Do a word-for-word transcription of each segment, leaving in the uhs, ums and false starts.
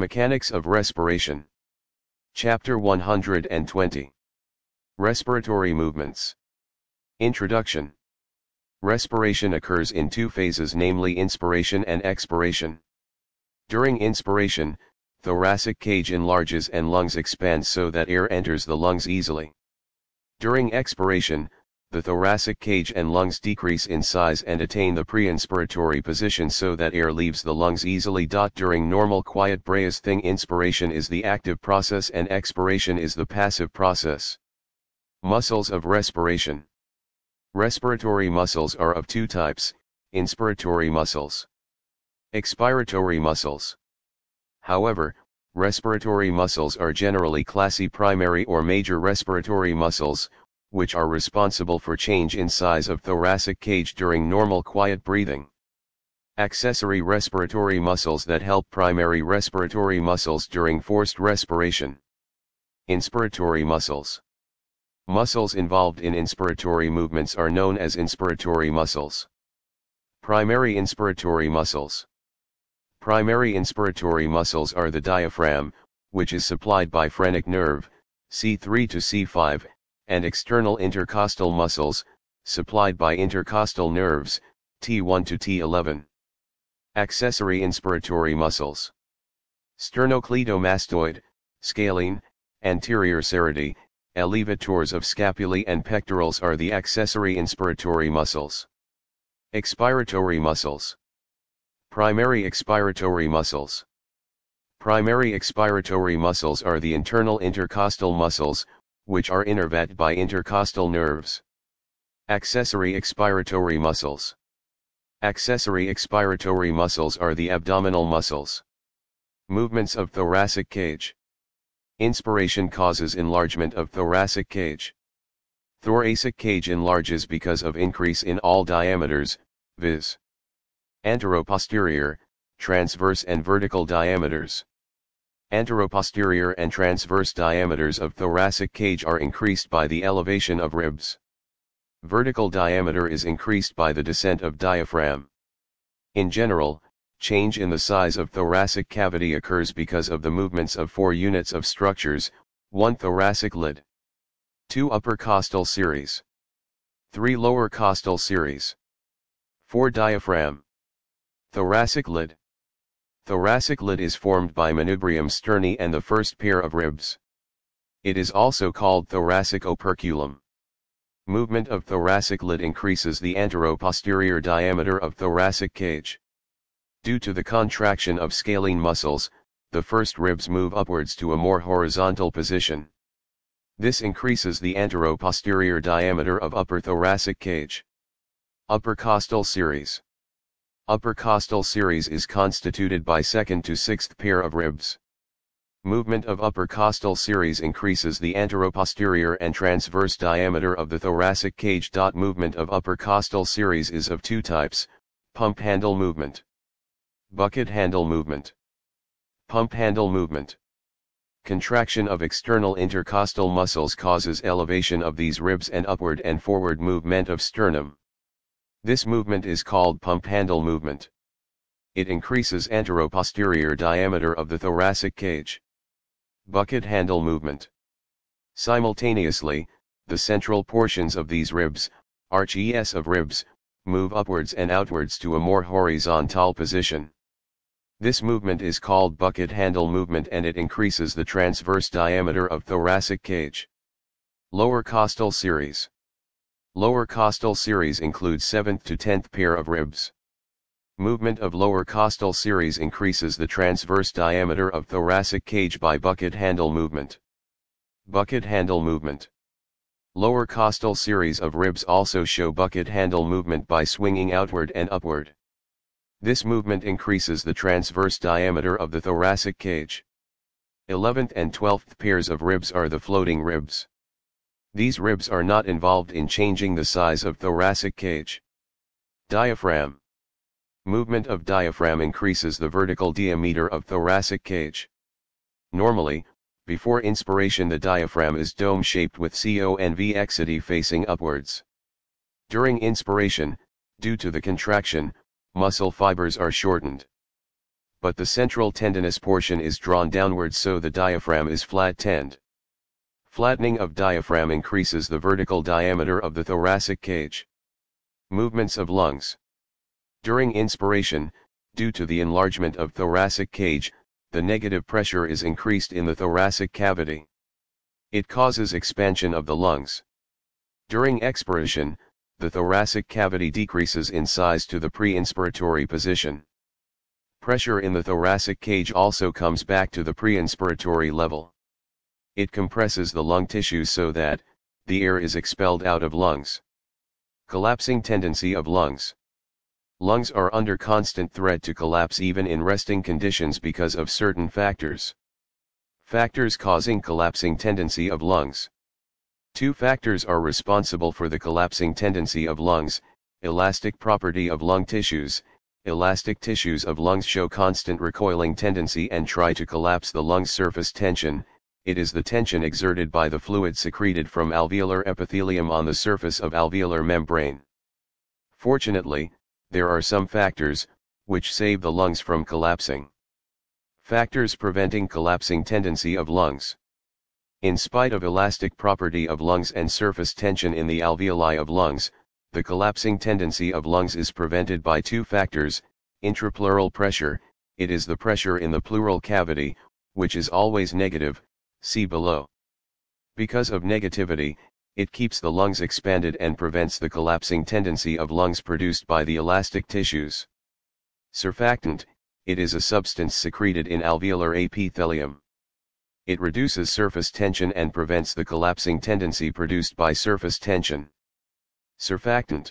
Mechanics of Respiration. Chapter one hundred twenty. Respiratory Movements. Introduction. Respiration occurs in two phases, namely inspiration and expiration. During inspiration, thoracic cage enlarges and lungs expand so that air enters the lungs easily. During expiration, the thoracic cage and lungs decrease in size and attain the preinspiratory position so that air leaves the lungs easily. During normal quiet breathing, inspiration is the active process and expiration is the passive process. Muscles of respiration. Respiratory muscles are of two types: inspiratory muscles, expiratory muscles. However, respiratory muscles are generally classi primary or major respiratory muscles, which are responsible for change in size of thoracic cage during normal quiet breathing. Accessory respiratory muscles that help primary respiratory muscles during forced respiration. Inspiratory muscles. Muscles involved in inspiratory movements are known as inspiratory muscles. Primary inspiratory muscles. Primary inspiratory muscles are the diaphragm, which is supplied by phrenic nerve, C three to C five, and external intercostal muscles, supplied by intercostal nerves, T one to T eleven. Accessory inspiratory muscles. Sternocleidomastoid, scalene, anterior serraty, elevators of scapulae and pectorals are the accessory inspiratory muscles. Expiratory muscles. Primary expiratory muscles. Primary expiratory muscles are the internal intercostal muscles, which are innervated by intercostal nerves. Accessory expiratory muscles. Accessory expiratory muscles are the abdominal muscles. Movements of thoracic cage. Inspiration causes enlargement of thoracic cage. Thoracic cage enlarges because of increase in all diameters, viz. Anteroposterior, transverse and vertical diameters. Anteroposterior and transverse diameters of thoracic cage are increased by the elevation of ribs. Vertical diameter is increased by the descent of diaphragm. In general, change in the size of thoracic cavity occurs because of the movements of four units of structures: one thoracic lid, two upper costal series, three lower costal series, four diaphragm. Thoracic lid. Thoracic lid is formed by manubrium sterni and the first pair of ribs. It is also called thoracic operculum. Movement of thoracic lid increases the anteroposterior diameter of thoracic cage. Due to the contraction of scalene muscles, the first ribs move upwards to a more horizontal position. This increases the anteroposterior diameter of upper thoracic cage. Upper costal series. Upper costal series is constituted by second to sixth pair of ribs. Movement of upper costal series increases the anteroposterior and transverse diameter of the thoracic cage. Movement of upper costal series is of two types: pump handle movement, bucket handle movement. Pump handle movement. Contraction of external intercostal muscles causes elevation of these ribs and upward and forward movement of sternum. This movement is called pump handle movement. It increases anteroposterior diameter of the thoracic cage. Bucket handle movement. Simultaneously, the central portions of these ribs, arches of ribs, move upwards and outwards to a more horizontal position. This movement is called bucket handle movement and it increases the transverse diameter of thoracic cage. Lower costal series. Lower costal series includes seventh to tenth pair of ribs. Movement of lower costal series increases the transverse diameter of thoracic cage by bucket handle movement. Bucket handle movement. Lower costal series of ribs also show bucket handle movement by swinging outward and upward. This movement increases the transverse diameter of the thoracic cage. eleventh and twelfth pairs of ribs are the floating ribs. These ribs are not involved in changing the size of thoracic cage. Diaphragm. Movement of diaphragm increases the vertical diameter of thoracic cage. Normally, before inspiration the diaphragm is dome-shaped with convexity facing upwards. During inspiration, due to the contraction, muscle fibers are shortened. but the central tendinous portion is drawn downwards so the diaphragm is flat-tend. Flattening of diaphragm increases the vertical diameter of the thoracic cage. Movements of lungs. During inspiration, due to the enlargement of thoracic cage, the negative pressure is increased in the thoracic cavity. It causes expansion of the lungs. During expiration, the thoracic cavity decreases in size to the preinspiratory position. Pressure in the thoracic cage also comes back to the preinspiratory level. It compresses the lung tissues so that the air is expelled out of lungs. Collapsing tendency of lungs. Lungs are under constant threat to collapse even in resting conditions because of certain factors. Factors causing collapsing tendency of lungs. Two factors are responsible for the collapsing tendency of lungs: elastic property of lung tissues. Elastic tissues of lungs show constant recoiling tendency and try to collapse the lung's surface tension. It is the tension exerted by the fluid secreted from alveolar epithelium on the surface of alveolar membrane. Fortunately, there are some factors which save the lungs from collapsing. Factors preventing collapsing tendency of lungs. In spite of elastic property of lungs and surface tension in the alveoli of lungs, the collapsing tendency of lungs is prevented by two factors: intrapleural pressure, it is the pressure in the pleural cavity, which is always negative, see below. Because of negativity, it keeps the lungs expanded and prevents the collapsing tendency of lungs produced by the elastic tissues. Surfactant, it is a substance secreted in alveolar epithelium. It reduces surface tension and prevents the collapsing tendency produced by surface tension. Surfactant.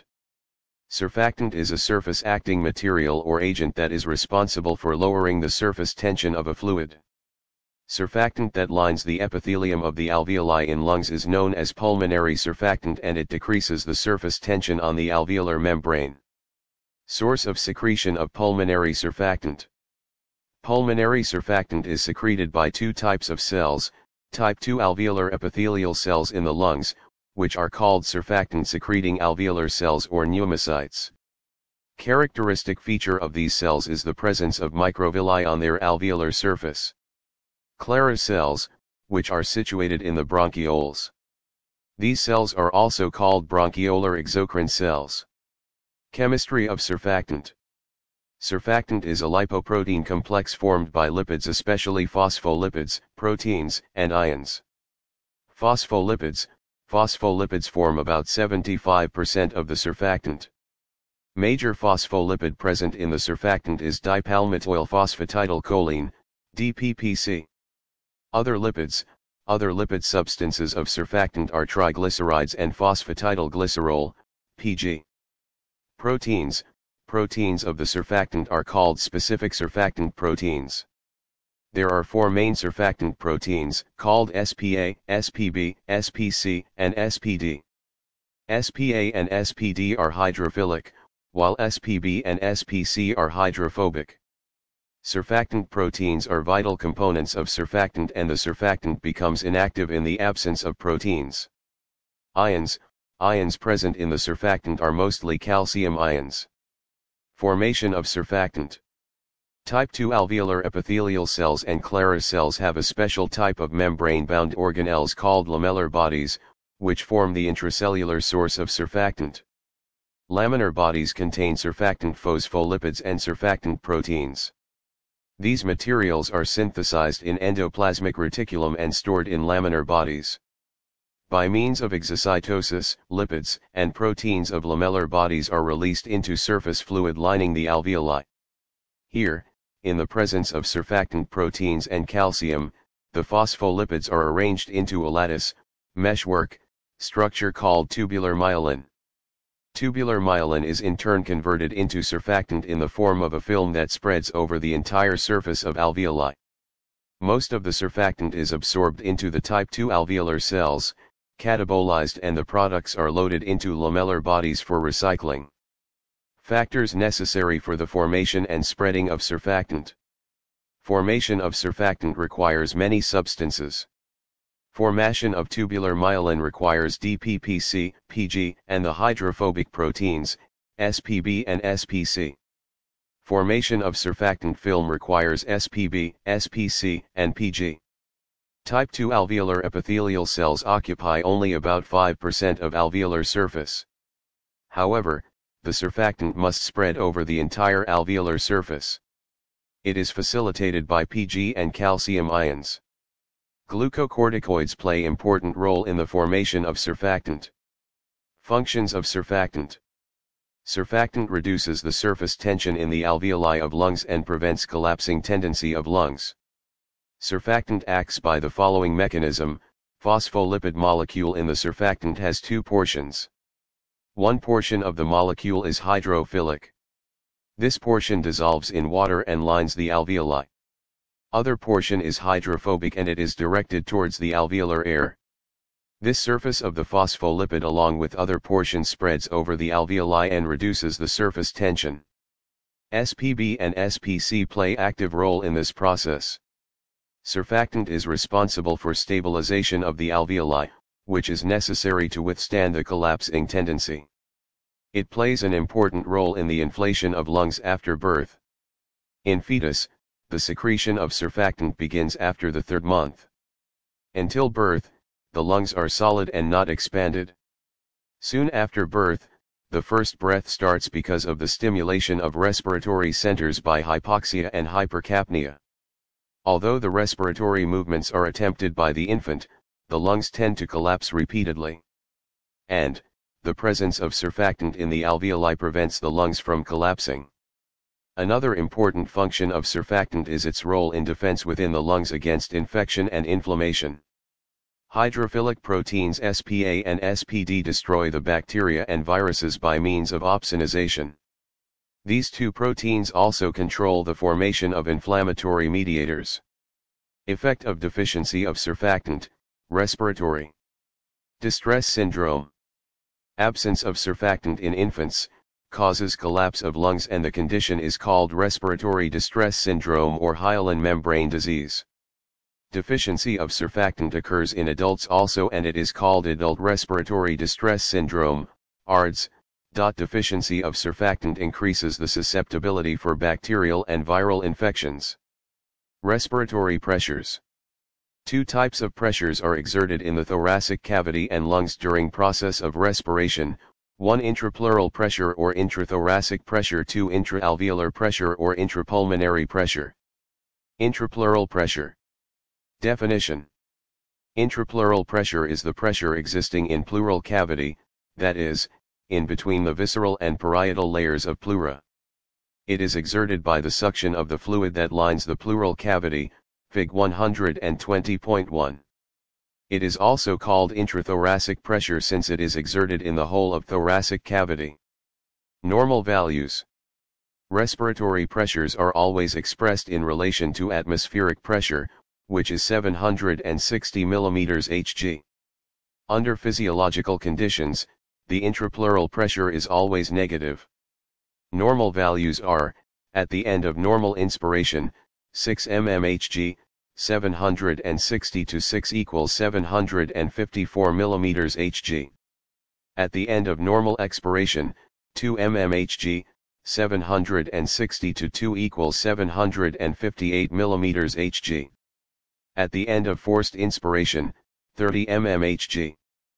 Surfactant is a surface-acting material or agent that is responsible for lowering the surface tension of a fluid. Surfactant that lines the epithelium of the alveoli in lungs is known as pulmonary surfactant, and it decreases the surface tension on the alveolar membrane. Source of secretion of pulmonary surfactant. Pulmonary surfactant is secreted by two types of cells: type two alveolar epithelial cells in the lungs, which are called surfactant-secreting alveolar cells or pneumocytes. Characteristic feature of these cells is the presence of microvilli on their alveolar surface. Clara cells, which are situated in the bronchioles. These cells are also called bronchiolar exocrine cells. Chemistry of surfactant. Surfactant is a lipoprotein complex formed by lipids, especially phospholipids, proteins, and ions. Phospholipids. Phospholipids form about seventy-five percent of the surfactant. Major phospholipid present in the surfactant is dipalmitoyl phosphatidylcholine, D P P C. Other lipids. Other lipid substances of surfactant are triglycerides and phosphatidylglycerol, P G. Proteins. Proteins of the surfactant are called specific surfactant proteins. There are four main surfactant proteins, called S P A, S P B, S P C, and S P D. S P A and S P D are hydrophilic, while S P B and S P C are hydrophobic. Surfactant proteins are vital components of surfactant, and the surfactant becomes inactive in the absence of proteins. Ions. Ions present in the surfactant are mostly calcium ions. Formation of surfactant. Type two alveolar epithelial cells and Clara cells have a special type of membrane-bound organelles called lamellar bodies, which form the intracellular source of surfactant. Laminar bodies contain surfactant phospholipids and surfactant proteins. These materials are synthesized in endoplasmic reticulum and stored in laminar bodies. By means of exocytosis, lipids and proteins of lamellar bodies are released into surface fluid lining the alveoli. Here, in the presence of surfactant proteins and calcium, the phospholipids are arranged into a lattice, meshwork, structure called tubular myelin. Tubular myelin is in turn converted into surfactant in the form of a film that spreads over the entire surface of alveoli. Most of the surfactant is absorbed into the type two alveolar cells, catabolized, and the products are loaded into lamellar bodies for recycling. Factors necessary for the formation and spreading of surfactant. Formation of surfactant requires many substances. Formation of tubular myelin requires D P P C, P G, and the hydrophobic proteins, S P B and S P C. Formation of surfactant film requires S P B, S P C, and P G. Type two alveolar epithelial cells occupy only about five percent of alveolar surface. However, the surfactant must spread over the entire alveolar surface. It is facilitated by P G and calcium ions. Glucocorticoids play important role in the formation of surfactant. Functions of surfactant. Surfactant reduces the surface tension in the alveoli of lungs and prevents collapsing tendency of lungs. Surfactant acts by the following mechanism. Phospholipid molecule in the surfactant has two portions. One portion of the molecule is hydrophilic. This portion dissolves in water and lines the alveoli. Other portion is hydrophobic and it is directed towards the alveolar air. This surface of the phospholipid along with other portions spreads over the alveoli and reduces the surface tension. S P B and S P C play active role in this process. Surfactant is responsible for stabilization of the alveoli, which is necessary to withstand the collapsing tendency. It plays an important role in the inflation of lungs after birth. In fetus, the secretion of surfactant begins after the third month. Until birth, the lungs are solid and not expanded. Soon after birth, the first breath starts because of the stimulation of respiratory centers by hypoxia and hypercapnia. Although the respiratory movements are attempted by the infant, the lungs tend to collapse repeatedly. And, the presence of surfactant in the alveoli prevents the lungs from collapsing. Another important function of surfactant is its role in defense within the lungs against infection and inflammation. Hydrophilic proteins S P A and S P D destroy the bacteria and viruses by means of opsonization. These two proteins also control the formation of inflammatory mediators. Effect of deficiency of surfactant, respiratory distress syndrome. Absence of surfactant in infants causes collapse of lungs and the condition is called respiratory distress syndrome or hyaline membrane disease. Deficiency of surfactant occurs in adults also and it is called adult respiratory distress syndrome, A R D S. Deficiency of surfactant increases the susceptibility for bacterial and viral infections. Respiratory pressures. Two types of pressures are exerted in the thoracic cavity and lungs during process of respiration, one intrapleural pressure or intrathoracic pressure, two intraalveolar pressure or intrapulmonary pressure. Intrapleural pressure. Definition. Intrapleural pressure is the pressure existing in pleural cavity, that is, in between the visceral and parietal layers of pleura. It is exerted by the suction of the fluid that lines the pleural cavity, Fig one twenty point one. It is also called intrathoracic pressure since it is exerted in the whole of thoracic cavity. Normal values. Respiratory pressures are always expressed in relation to atmospheric pressure, which is seven hundred sixty millimeters Hg. Under physiological conditions, the intrapleural pressure is always negative. Normal values are, at the end of normal inspiration, six millimeters Hg, seven hundred sixty to six equals seven hundred fifty-four millimeters Hg. At the end of normal expiration, two millimeters Hg, seven hundred sixty to two equals seven hundred fifty-eight millimeters Hg. At the end of forced inspiration, thirty millimeters Hg.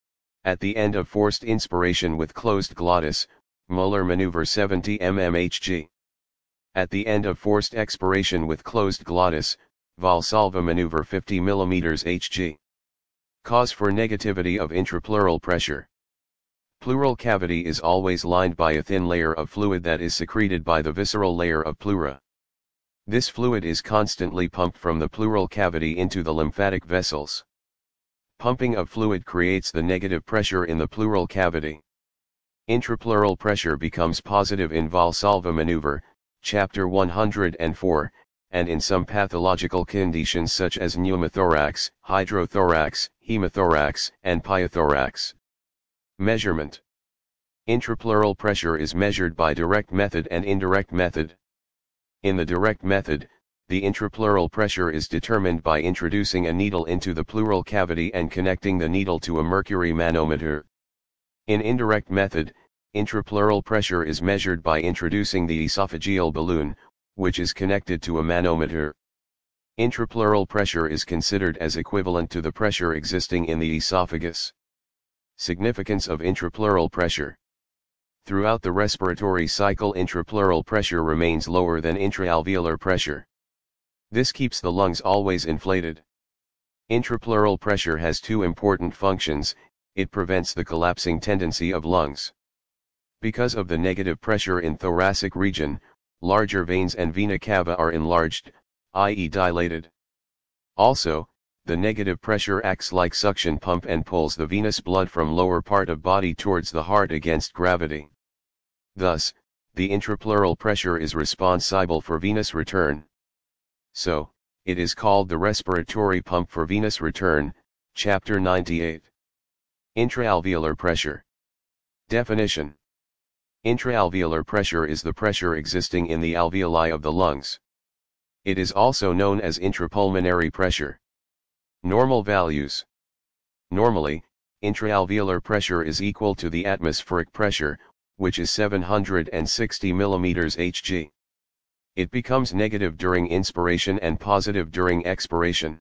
At the end of forced inspiration with closed glottis, molar maneuver seventy millimeters Hg. At the end of forced expiration with closed glottis, Valsalva maneuver fifty millimeters Hg. Cause for negativity of intrapleural pressure. Pleural cavity is always lined by a thin layer of fluid that is secreted by the visceral layer of pleura. This fluid is constantly pumped from the pleural cavity into the lymphatic vessels. Pumping of fluid creates the negative pressure in the pleural cavity. Intrapleural pressure becomes positive in Valsalva maneuver, chapter one hundred four, and in some pathological conditions such as pneumothorax, hydrothorax, hemothorax, and pyothorax. Measurement. Intrapleural pressure is measured by direct method and indirect method. In the direct method, the intrapleural pressure is determined by introducing a needle into the pleural cavity and connecting the needle to a mercury manometer. In indirect method, Intrapleural pressure is measured by introducing the esophageal balloon, which is connected to a manometer. Intrapleural pressure is considered as equivalent to the pressure existing in the esophagus. Significance of intrapleural pressure. Throughout the respiratory cycle, intrapleural pressure remains lower than intraalveolar pressure. This keeps the lungs always inflated. Intrapleural pressure has two important functions: it prevents the collapsing tendency of lungs. Because of the negative pressure in thoracic region, larger veins and vena cava are enlarged, that is dilated. Also, the negative pressure acts like suction pump and pulls the venous blood from lower part of body towards the heart against gravity. Thus, the intrapleural pressure is responsible for venous return. So, it is called the respiratory pump for venous return, chapter ninety-eight. Intraalveolar pressure. Definition. Intraalveolar pressure is the pressure existing in the alveoli of the lungs. It is also known as intrapulmonary pressure. Normal values. Normally, intraalveolar pressure is equal to the atmospheric pressure, which is seven hundred sixty millimeters per Hg. It becomes negative during inspiration and positive during expiration.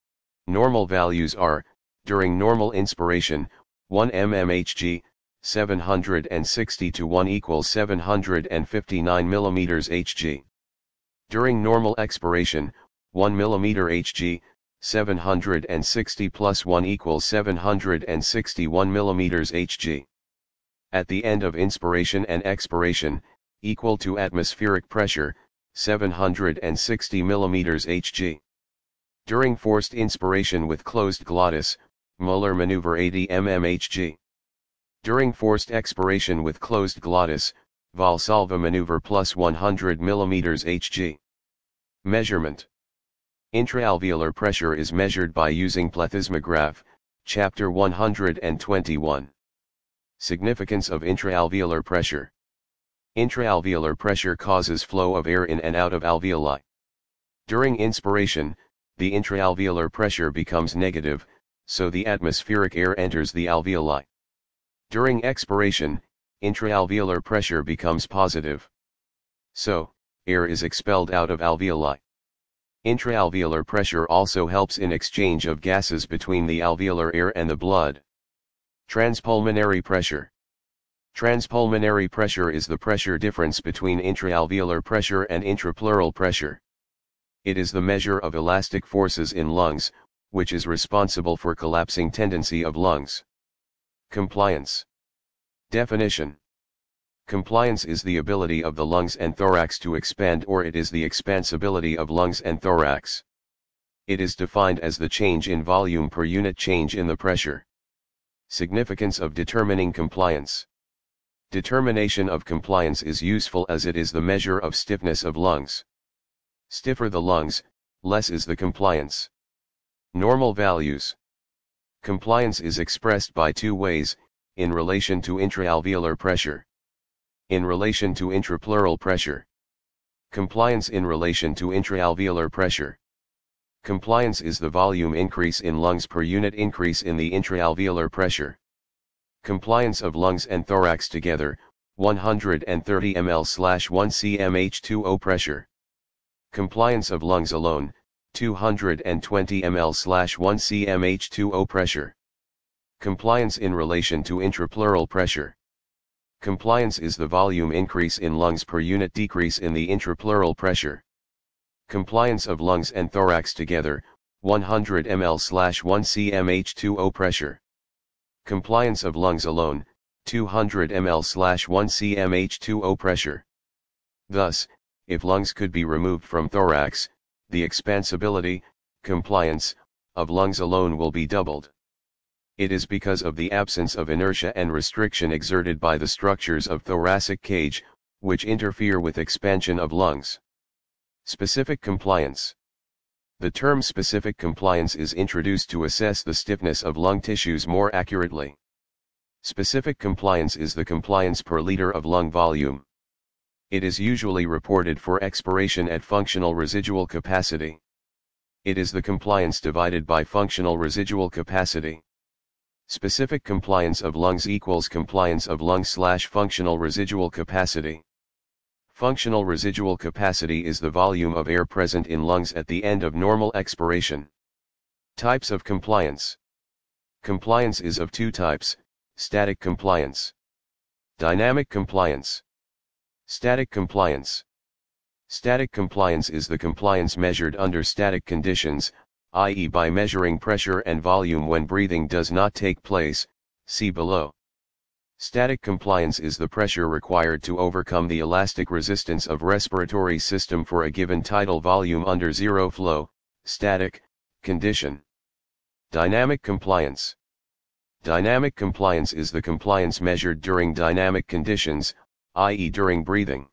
Normal values are, during normal inspiration, one millimeter Hg, seven hundred sixty to one equals seven hundred fifty-nine millimeters per Hg. During normal expiration, one millimeter Hg, seven hundred sixty plus one equals seven hundred sixty-one millimeters Hg. At the end of inspiration and expiration, equal to atmospheric pressure, seven hundred sixty millimeters Hg. During forced inspiration with closed glottis, molar maneuver eighty millimeters Hg. During forced expiration with closed glottis, Valsalva maneuver plus one hundred millimeters Hg. Measurement. Intraalveolar pressure is measured by using plethysmograph, chapter one hundred twenty-one. Significance of intraalveolar pressure. Intraalveolar pressure causes flow of air in and out of alveoli. During inspiration, the intraalveolar pressure becomes negative, so the atmospheric air enters the alveoli. During expiration, intraalveolar pressure becomes positive. So, air is expelled out of alveoli. Intraalveolar pressure also helps in exchange of gases between the alveolar air and the blood. Transpulmonary pressure. Transpulmonary pressure is the pressure difference between intraalveolar pressure and intrapleural pressure. It is the measure of elastic forces in lungs, which is responsible for collapsing tendency of lungs. Compliance. Definition. Compliance is the ability of the lungs and thorax to expand, or it is the expansibility of lungs and thorax. It is defined as the change in volume per unit change in the pressure. Significance of determining compliance. Determination of compliance is useful as it is the measure of stiffness of lungs. Stiffer the lungs, less is the compliance. Normal values. Compliance is expressed by two ways, in relation to intraalveolar pressure. In relation to intrapleural pressure. Compliance in relation to intraalveolar pressure. Compliance is the volume increase in lungs per unit increase in the intraalveolar pressure. Compliance of lungs and thorax together, one hundred thirty milliliters slash one centimeter H two O pressure. Compliance of lungs alone, two hundred twenty milliliters slash one centimeter H two O pressure. Compliance in relation to intrapleural pressure. Compliance is the volume increase in lungs per unit decrease in the intrapleural pressure. Compliance of lungs and thorax together, one hundred milliliters slash one centimeter H two O pressure. Compliance of lungs alone, two hundred milliliters slash one centimeter H two O pressure. Thus, if lungs could be removed from thorax, the expansibility, compliance, of lungs alone will be doubled. It is because of the absence of inertia and restriction exerted by the structures of thoracic cage, which interfere with expansion of lungs. Specific compliance. The term specific compliance is introduced to assess the stiffness of lung tissues more accurately. Specific compliance is the compliance per liter of lung volume. It is usually reported for expiration at functional residual capacity. It is the compliance divided by functional residual capacity. Specific compliance of lungs equals compliance of lungs slash functional residual capacity. Functional residual capacity is the volume of air present in lungs at the end of normal expiration. Types of compliance. Compliance is of two types: static compliance, dynamic compliance. Static compliance. Static compliance is the compliance measured under static conditions, that is by measuring pressure and volume when breathing does not take place, see below. Static compliance is the pressure required to overcome the elastic resistance of respiratory system for a given tidal volume under zero flow, static, condition. Dynamic compliance. Dynamic compliance is the compliance measured during dynamic conditions, that is during breathing.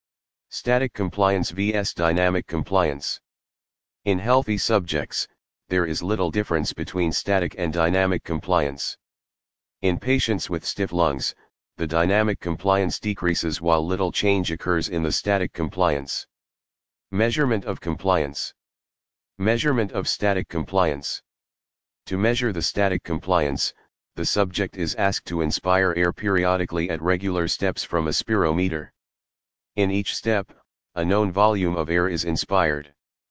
Static compliance versus dynamic compliance. In healthy subjects, there is little difference between static and dynamic compliance. In patients with stiff lungs, the dynamic compliance decreases while little change occurs in the static compliance. Measurement of compliance. Measurement of static compliance. To measure the static compliance, the subject is asked to inspire air periodically at regular steps from a spirometer. In each step, a known volume of air is inspired.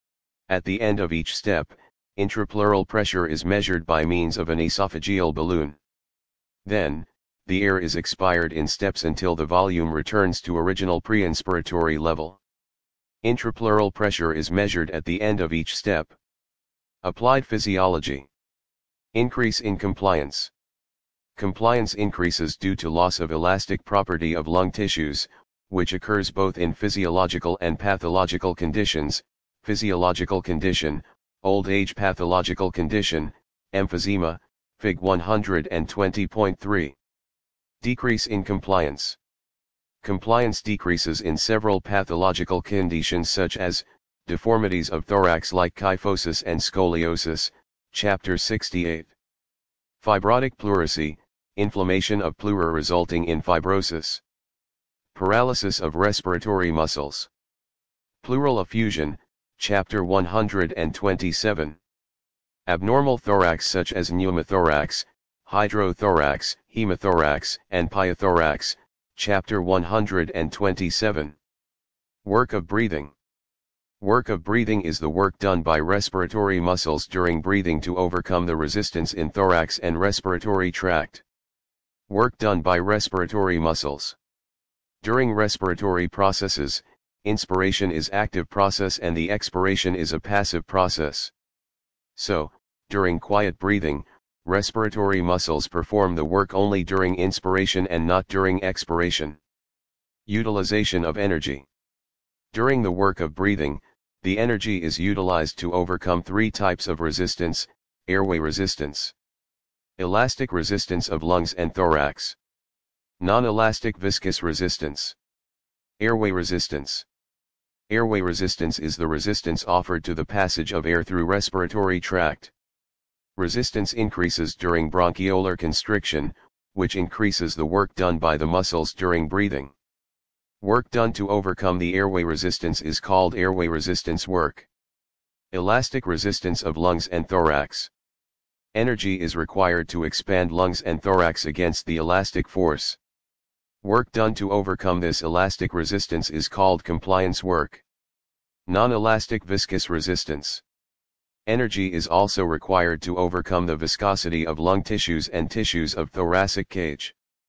At the end of each step, intrapleural pressure is measured by means of an esophageal balloon. Then, the air is expired in steps until the volume returns to original preinspiratory level. Intrapleural pressure is measured at the end of each step. Applied physiology. Increase in compliance. Compliance increases due to loss of elastic property of lung tissues, which occurs both in physiological and pathological conditions. Physiological condition, old age. Pathological condition, emphysema, Fig one twenty point three. Decrease in compliance. Compliance decreases in several pathological conditions such as deformities of thorax like kyphosis and scoliosis, Chapter sixty-eight. Fibrotic pleurisy, inflammation of pleura resulting in fibrosis. Paralysis of respiratory muscles. Pleural effusion, Chapter one twenty-seven. Abnormal thorax such as pneumothorax, hydrothorax, hemothorax, and pyothorax, Chapter one twenty-seven. Work of breathing. Work of breathing is the work done by respiratory muscles during breathing to overcome the resistance in thorax and respiratory tract. Work done by respiratory muscles. During respiratory processes, inspiration is active process and the expiration is a passive process. So, during quiet breathing, respiratory muscles perform the work only during inspiration and not during expiration. Utilization of energy. During the work of breathing, the energy is utilized to overcome three types of resistance: airway resistance, elastic resistance of lungs and thorax, non-elastic viscous resistance. Airway resistance. Airway resistance is the resistance offered to the passage of air through respiratory tract. Resistance increases during bronchiolar constriction, which increases the work done by the muscles during breathing. Work done to overcome the airway resistance is called airway resistance work. Elastic resistance of lungs and thorax. Energy is required to expand lungs and thorax against the elastic force. Work done to overcome this elastic resistance is called compliance work. Non-elastic viscous resistance. Energy is also required to overcome the viscosity of lung tissues and tissues of thoracic cage.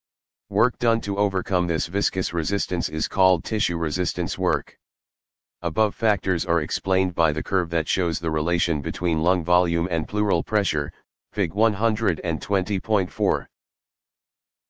Work done to overcome this viscous resistance is called tissue resistance work. Above factors are explained by the curve that shows the relation between lung volume and pleural pressure, Fig one twenty point four.